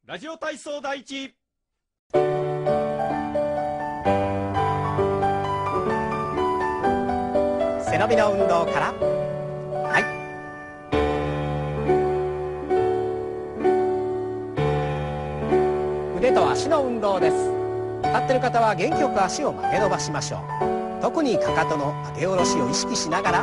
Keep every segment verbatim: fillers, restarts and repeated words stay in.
ラジオ体操第一。 背伸びの運動から。はい。腕と足の運動です。立ってる方は元気よく足を曲げ伸ばしましょう。特にかかとの上げ下ろしを意識しながら。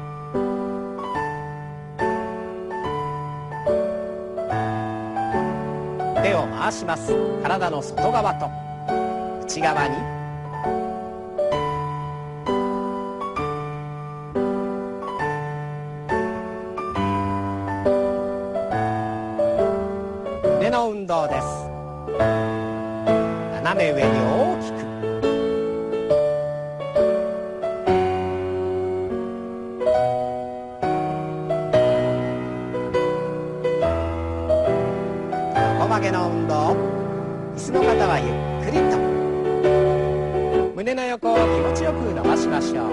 腕を回します。体の外側と内側に。腕の運動です。斜め上に大きく。横曲げの運動。椅子の方はゆっくりと胸の横を気持ちよく伸ばしましょう。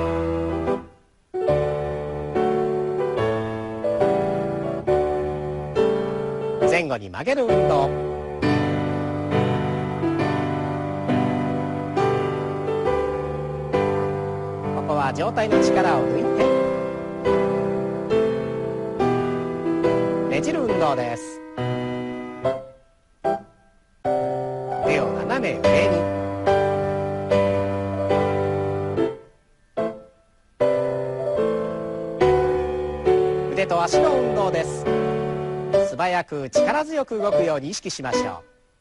前後に曲げる運動。ここは上体の力を抜いてねじる運動です。手を斜め上に。腕と足の運動です。素早く力強く動くように意識しましょ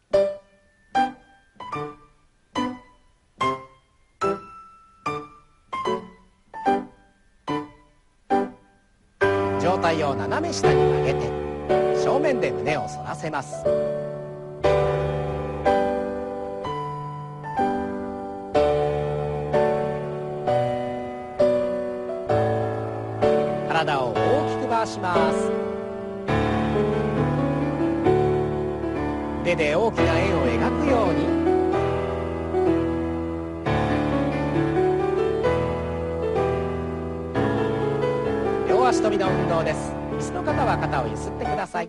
う。上体を斜め下に曲げて正面で胸を反らせます。体を大きく回します。腕で大きな円を描くように。両足跳びの運動です。椅子の方は肩をゆすってください。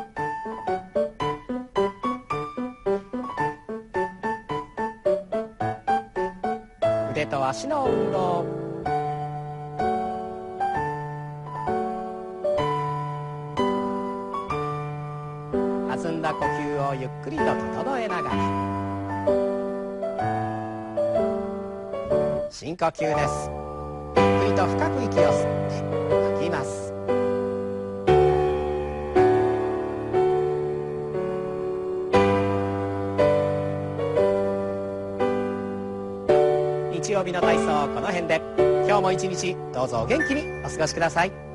腕と足の運動。弾んだ呼吸をゆっくりと整えながら。深呼吸です。ゆっくりと深く息を吸って吐きます。日曜日の体操この辺で。今日も一日どうぞ元気にお過ごしください。